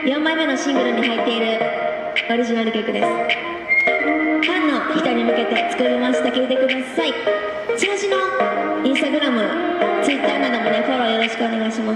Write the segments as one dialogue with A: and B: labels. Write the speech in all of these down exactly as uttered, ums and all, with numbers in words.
A: よんまいめのシングルに入っているオリジナル曲です。ファンの人に向けて作りました。聴いてください。チラシのインスタグラム、ツイッターなどもね、フォローよろしくお願いします。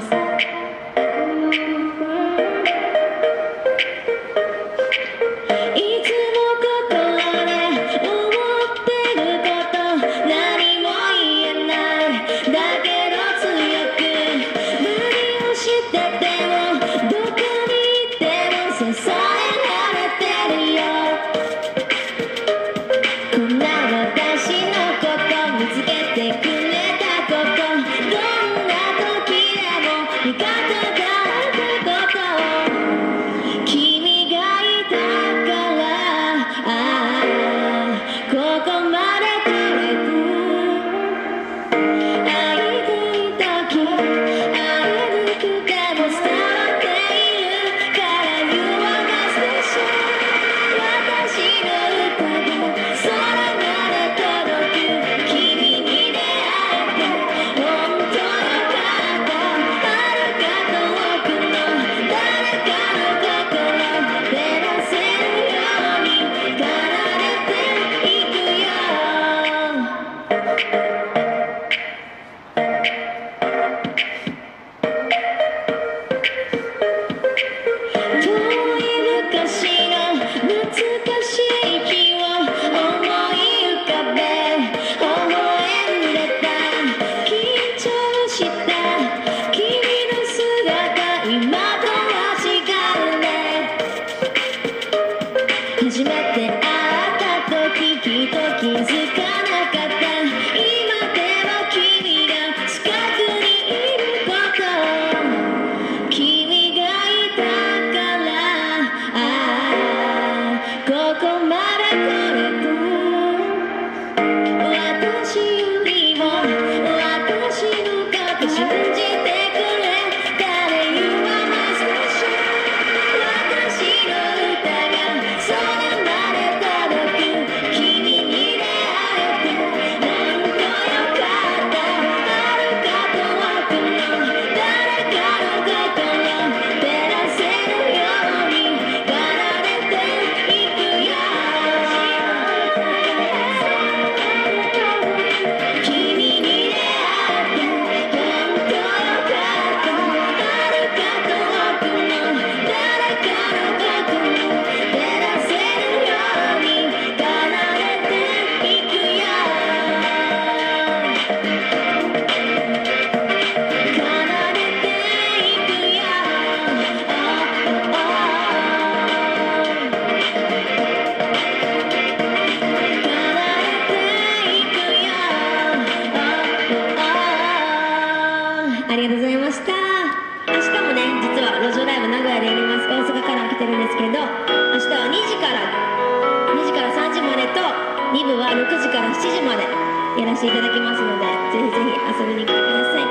A: 初めて会った時きっと気づかなかった。今でも君が近くにいること、君がいたからああここまで来れた。私よりも私のこと信じてくれ。誰言わない少し私の歌がそうありがとうございました。明日もね、実は路上ライブ名古屋でやります。大阪から来てるんですけど、明日はにじからにじからさんじまでと、に部はろくじからしちじまでやらせていただきますので、ぜひぜひ遊びに来てください。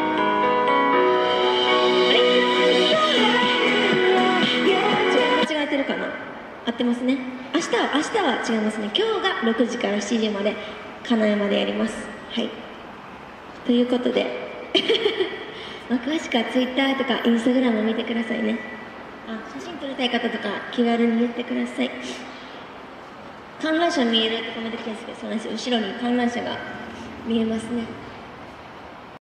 A: あれ？間違えてるかな？合ってますね。明日は明日は違いますね。今日がろくじからしちじまで金山でやります。はい。ということで。まあ詳しくは ツイッター とか インスタグラム を見てくださいね。あ、写真撮りたい方とか気軽に言ってください。観覧車見えるってコメント来てるんですけど、そうなんですよ。後ろに観覧車が見えますね。